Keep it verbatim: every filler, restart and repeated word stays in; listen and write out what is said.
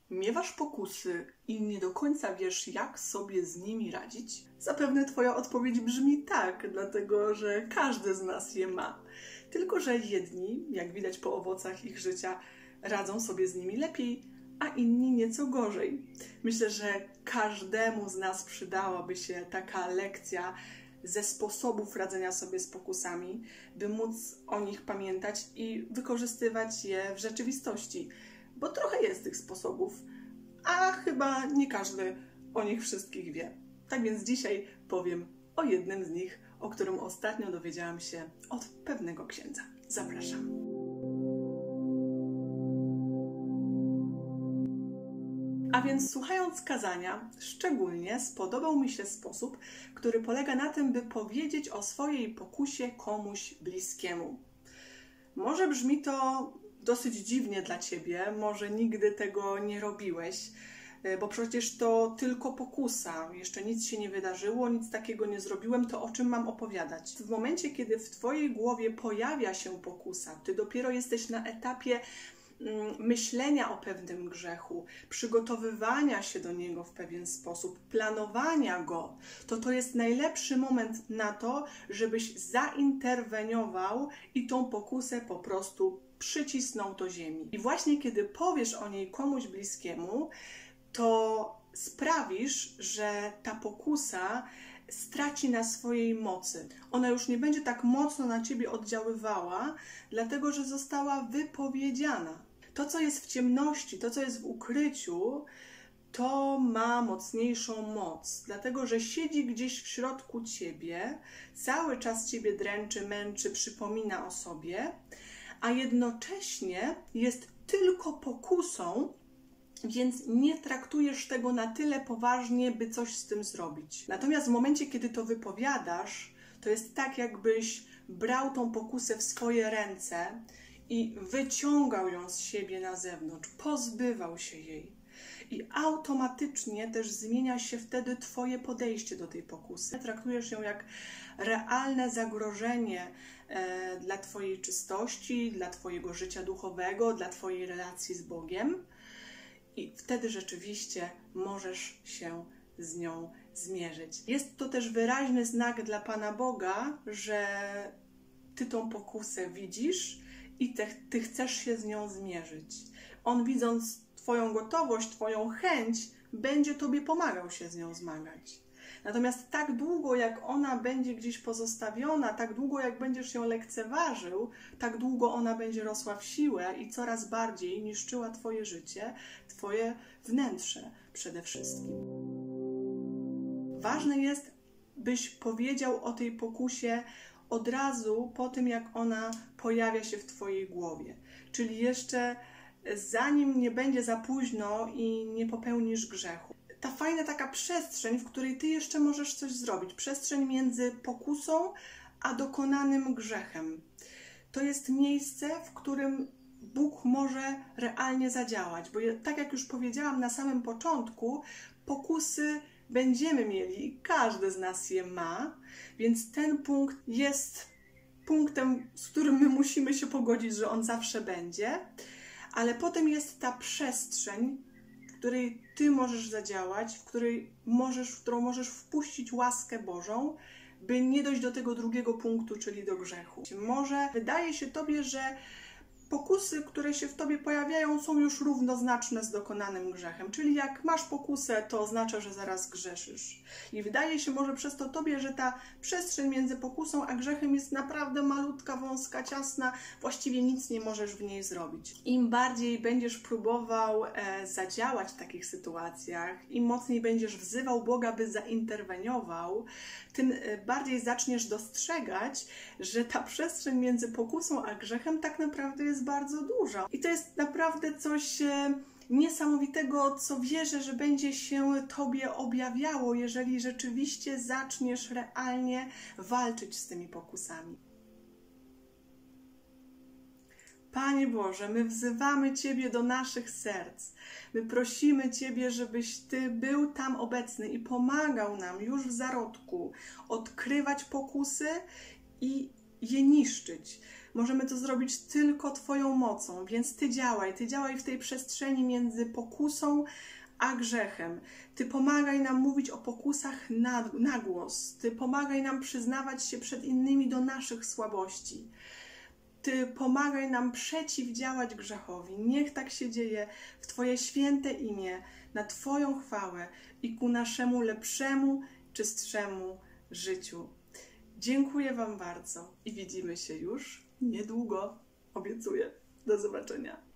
Miewasz pokusy i nie do końca wiesz, jak sobie z nimi radzić? Zapewne Twoja odpowiedź brzmi tak, dlatego że każdy z nas je ma. Tylko że jedni, jak widać po owocach ich życia, radzą sobie z nimi lepiej, a inni nieco gorzej. Myślę, że każdemu z nas przydałaby się taka lekcja ze sposobów radzenia sobie z pokusami, by móc o nich pamiętać i wykorzystywać je w rzeczywistości. Bo trochę jest tych sposobów, a chyba nie każdy o nich wszystkich wie. Tak więc dzisiaj powiem o jednym z nich, o którym ostatnio dowiedziałam się od pewnego księdza. Zapraszam. A więc słuchając kazania, szczególnie spodobał mi się sposób, który polega na tym, by powiedzieć o swojej pokusie komuś bliskiemu. Może brzmi to dosyć dziwnie dla Ciebie, może nigdy tego nie robiłeś, bo przecież to tylko pokusa, jeszcze nic się nie wydarzyło, nic takiego nie zrobiłem, to o czym mam opowiadać? W momencie, kiedy w Twojej głowie pojawia się pokusa, Ty dopiero jesteś na etapie myślenia o pewnym grzechu, przygotowywania się do niego w pewien sposób, planowania go, to to jest najlepszy moment na to, żebyś zainterweniował i tą pokusę po prostu przycisnął do ziemi. I właśnie kiedy powiesz o niej komuś bliskiemu, to sprawisz, że ta pokusa straci na swojej mocy. Ona już nie będzie tak mocno na Ciebie oddziaływała, dlatego że została wypowiedziana. To, co jest w ciemności, to, co jest w ukryciu, to ma mocniejszą moc, dlatego że siedzi gdzieś w środku Ciebie, cały czas Ciebie dręczy, męczy, przypomina o sobie, a jednocześnie jest tylko pokusą, więc nie traktujesz tego na tyle poważnie, by coś z tym zrobić. Natomiast w momencie, kiedy to wypowiadasz, to jest tak, jakbyś brał tą pokusę w swoje ręce i wyciągał ją z siebie na zewnątrz, pozbywał się jej. I automatycznie też zmienia się wtedy Twoje podejście do tej pokusy. Traktujesz ją jak realne zagrożenie e, dla Twojej czystości, dla Twojego życia duchowego, dla Twojej relacji z Bogiem. I wtedy rzeczywiście możesz się z nią zmierzyć. Jest to też wyraźny znak dla Pana Boga, że Ty tą pokusę widzisz i te, Ty chcesz się z nią zmierzyć. On, widząc Twoją gotowość, Twoją chęć, będzie Tobie pomagał się z nią zmagać. Natomiast tak długo, jak ona będzie gdzieś pozostawiona, tak długo, jak będziesz ją lekceważył, tak długo ona będzie rosła w siłę i coraz bardziej niszczyła Twoje życie, Twoje wnętrze przede wszystkim. Ważne jest, byś powiedział o tej pokusie od razu po tym, jak ona pojawia się w Twojej głowie. Czyli jeszcze zanim nie będzie za późno i nie popełnisz grzechu. Ta fajna taka przestrzeń, w której Ty jeszcze możesz coś zrobić. Przestrzeń między pokusą a dokonanym grzechem. To jest miejsce, w którym Bóg może realnie zadziałać. Bo tak jak już powiedziałam na samym początku, pokusy będziemy mieli i każdy z nas je ma, więc ten punkt jest punktem, z którym my musimy się pogodzić, że on zawsze będzie, ale potem jest ta przestrzeń, w której Ty możesz zadziałać, w której możesz, w którą możesz wpuścić łaskę Bożą, by nie dojść do tego drugiego punktu, czyli do grzechu. Może wydaje się Tobie, że pokusy, które się w Tobie pojawiają, są już równoznaczne z dokonanym grzechem. Czyli jak masz pokusę, to oznacza, że zaraz grzeszysz. I wydaje się może przez to Tobie, że ta przestrzeń między pokusą a grzechem jest naprawdę malutka, wąska, ciasna. Właściwie nic nie możesz w niej zrobić. Im bardziej będziesz próbował e, zadziałać w takich sytuacjach, im mocniej będziesz wzywał Boga, by zainterweniował, tym bardziej zaczniesz dostrzegać, że ta przestrzeń między pokusą a grzechem tak naprawdę jest bardzo duża. I to jest naprawdę coś niesamowitego, co wierzę, że będzie się Tobie objawiało, jeżeli rzeczywiście zaczniesz realnie walczyć z tymi pokusami. Panie Boże, my wzywamy Ciebie do naszych serc. My prosimy Ciebie, żebyś Ty był tam obecny i pomagał nam już w zarodku odkrywać pokusy i je niszczyć. Możemy to zrobić tylko Twoją mocą, więc Ty działaj. Ty działaj w tej przestrzeni między pokusą a grzechem. Ty pomagaj nam mówić o pokusach na, na głos. Ty pomagaj nam przyznawać się przed innymi do naszych słabości. Ty pomagaj nam przeciwdziałać grzechowi. Niech tak się dzieje w Twoje święte imię, na Twoją chwałę i ku naszemu lepszemu, czystszemu życiu. Dziękuję Wam bardzo i widzimy się już niedługo. Obiecuję. Do zobaczenia.